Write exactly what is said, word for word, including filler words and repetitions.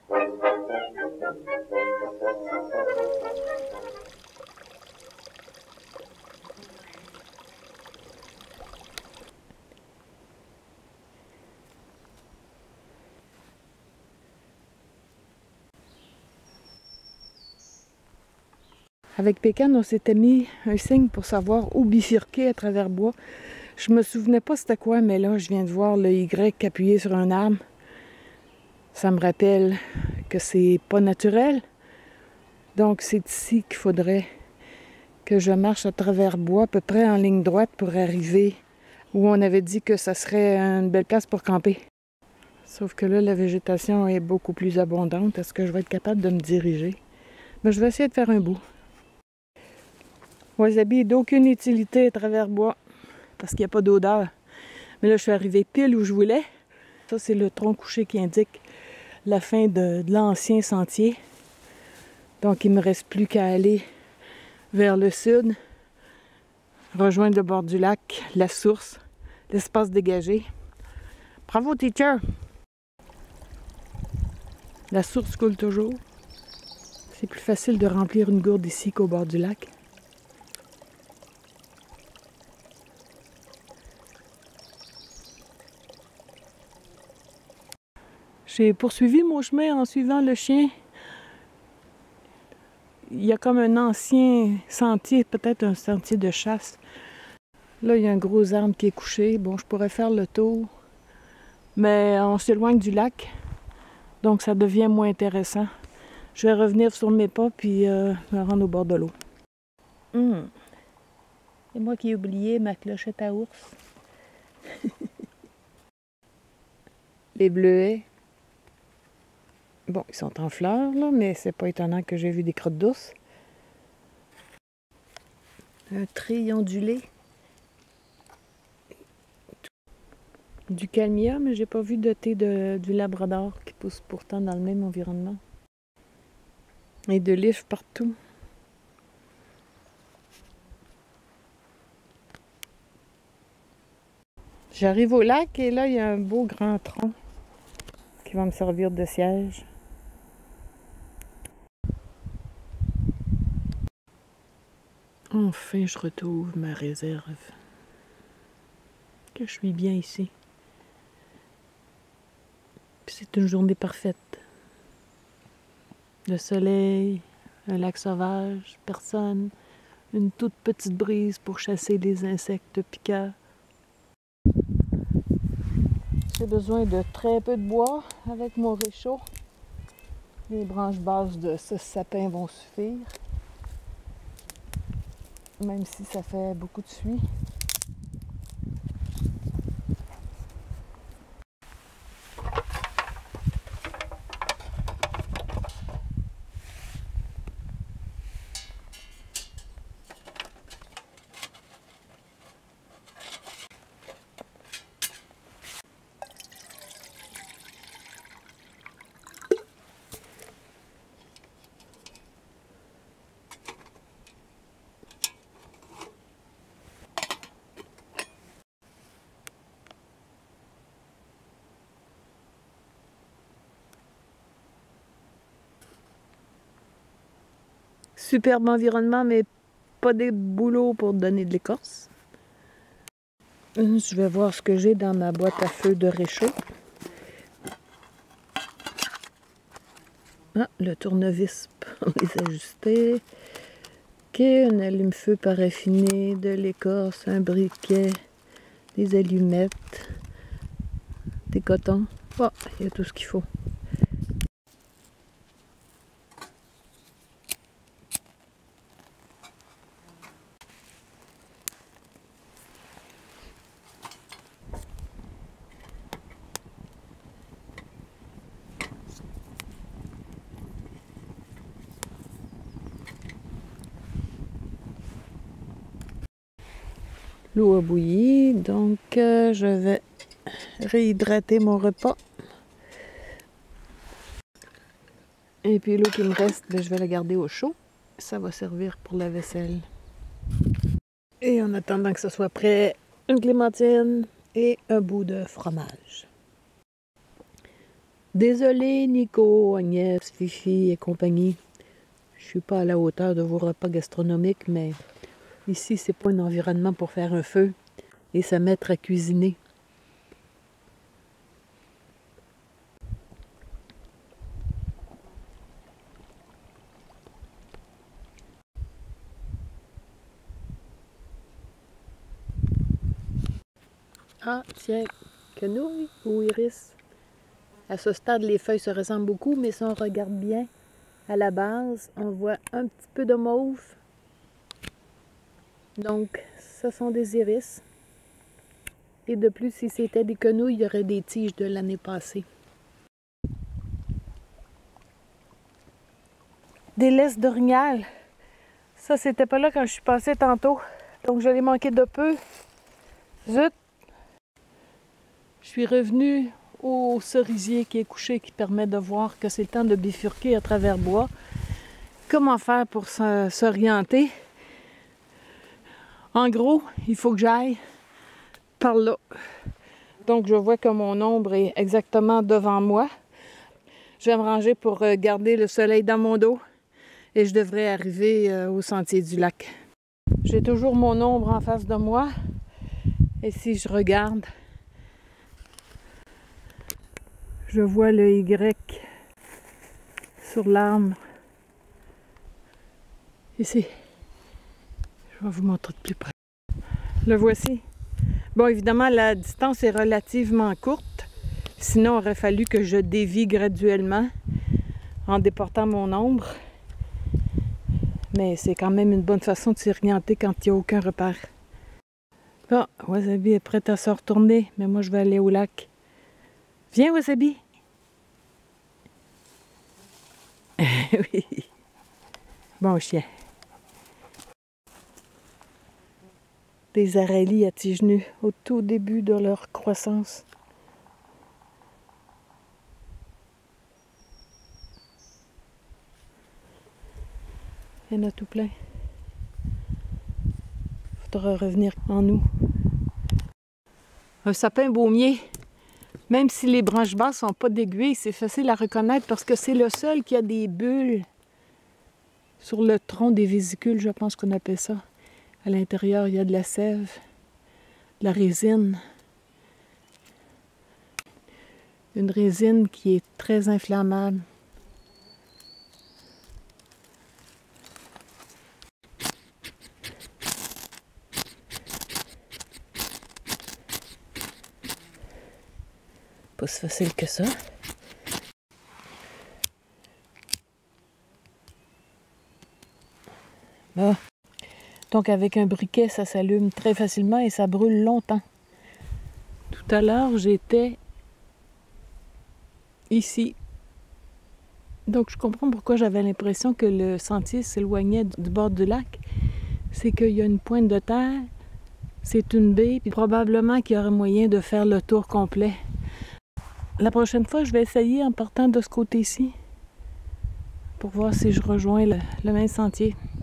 Avec Pécan, on s'était mis un signe pour savoir où bifurquer à travers bois. Je me souvenais pas c'était quoi, mais là, je viens de voir le Y appuyé sur un arbre. Ça me rappelle que c'est pas naturel. Donc, c'est ici qu'il faudrait que je marche à travers bois, à peu près en ligne droite pour arriver où on avait dit que ça serait une belle place pour camper. Sauf que là, la végétation est beaucoup plus abondante. Est-ce que je vais être capable de me diriger? Mais je vais essayer de faire un bout. Wasabi est d'aucune utilité à travers bois parce qu'il n'y a pas d'odeur. Mais là, je suis arrivée pile où je voulais. Ça, c'est le tronc couché qui indique la fin de, de l'ancien sentier. Donc, il ne me reste plus qu'à aller vers le sud, rejoindre le bord du lac, la source, l'espace dégagé. Bravo, teacher! La source coule toujours. C'est plus facile de remplir une gourde ici qu'au bord du lac. J'ai poursuivi mon chemin en suivant le chien. Il y a comme un ancien sentier, peut-être un sentier de chasse. Là, il y a un gros arbre qui est couché. Bon, je pourrais faire le tour, mais on s'éloigne du lac, donc ça devient moins intéressant. Je vais revenir sur mes pas puis euh, me rendre au bord de l'eau. Mmh. C'est moi qui ai oublié ma clochette à ours. Les bleuets. Bon, ils sont en fleurs, là, mais c'est pas étonnant que j'ai vu des crottes d'ours. Un treillis ondulé. Du calmia, mais j'ai pas vu de thé de, du labrador qui pousse pourtant dans le même environnement. Et de l'if partout. J'arrive au lac et là, il y a un beau grand tronc qui va me servir de siège. Enfin, je retrouve ma réserve. Que je suis bien ici. C'est une journée parfaite. Le soleil, un lac sauvage, personne, une toute petite brise pour chasser les insectes piquants. J'ai besoin de très peu de bois avec mon réchaud. Les branches basses de ce sapin vont suffire. Même si ça fait beaucoup de suie. Superbe environnement, mais pas des boulots pour donner de l'écorce. Je vais voir ce que j'ai dans ma boîte à feu de réchaud. Ah, le tournevis pour les ajuster. Ok, un allume-feu paraffiné, de l'écorce, un briquet, des allumettes, des cotons. Oh, il y a tout ce qu'il faut. L'eau a bouilli, donc euh, je vais réhydrater mon repas. Et puis l'eau qui me reste, ben, je vais la garder au chaud. Ça va servir pour la vaisselle. Et en attendant que ce soit prêt, une clémentine et un bout de fromage. Désolé Nico, Agnès, Fifi et compagnie. Je suis pas à la hauteur de vos repas gastronomiques, mais ici, c'est pas un environnement pour faire un feu et se mettre à cuisiner. Ah, tiens, quenouille ou iris? À ce stade, les feuilles se ressemblent beaucoup, mais si on regarde bien, à la base, on voit un petit peu de mauve. Donc, ce sont des iris. Et de plus, si c'était des quenouilles, il y aurait des tiges de l'année passée. Des laisses d'orignal. Ça, c'était pas là quand je suis passée tantôt. Donc, je l'ai manqué de peu. Zut! Je suis revenue au cerisier qui est couché, qui permet de voir que c'est le temps de bifurquer à travers bois. Comment faire pour s'orienter? En gros, il faut que j'aille par là. Donc, je vois que mon ombre est exactement devant moi. Je vais me ranger pour garder le soleil dans mon dos et je devrais arriver au sentier du lac. J'ai toujours mon ombre en face de moi et si je regarde, je vois le Y sur l'arbre. Ici. Je vais vous montrer de plus près. Le voici. Bon, évidemment, la distance est relativement courte. Sinon, il aurait fallu que je dévie graduellement en déportant mon ombre. Mais c'est quand même une bonne façon de s'orienter quand il n'y a aucun repère. Bon, Wasabi est prête à se retourner, mais moi, je vais aller au lac. Viens, Wasabi! Oui. Bon chien. Des arélies à tiges nues au tout début de leur croissance. Il y en a tout plein. Il faudra revenir en nous. Un sapin baumier, même si les branches basses sont pas d'aiguilles, c'est facile à reconnaître parce que c'est le seul qui a des bulles sur le tronc des vésicules, je pense qu'on appelle ça. À l'intérieur, il y a de la sève, de la résine. Une résine qui est très inflammable. Pas si facile que ça. Ah. Donc avec un briquet, ça s'allume très facilement et ça brûle longtemps. Tout à l'heure, j'étais ici. Donc je comprends pourquoi j'avais l'impression que le sentier s'éloignait du bord du lac. C'est qu'il y a une pointe de terre, c'est une baie, puis probablement qu'il y aurait moyen de faire le tour complet. La prochaine fois, je vais essayer en partant de ce côté-ci pour voir si je rejoins le, le même sentier.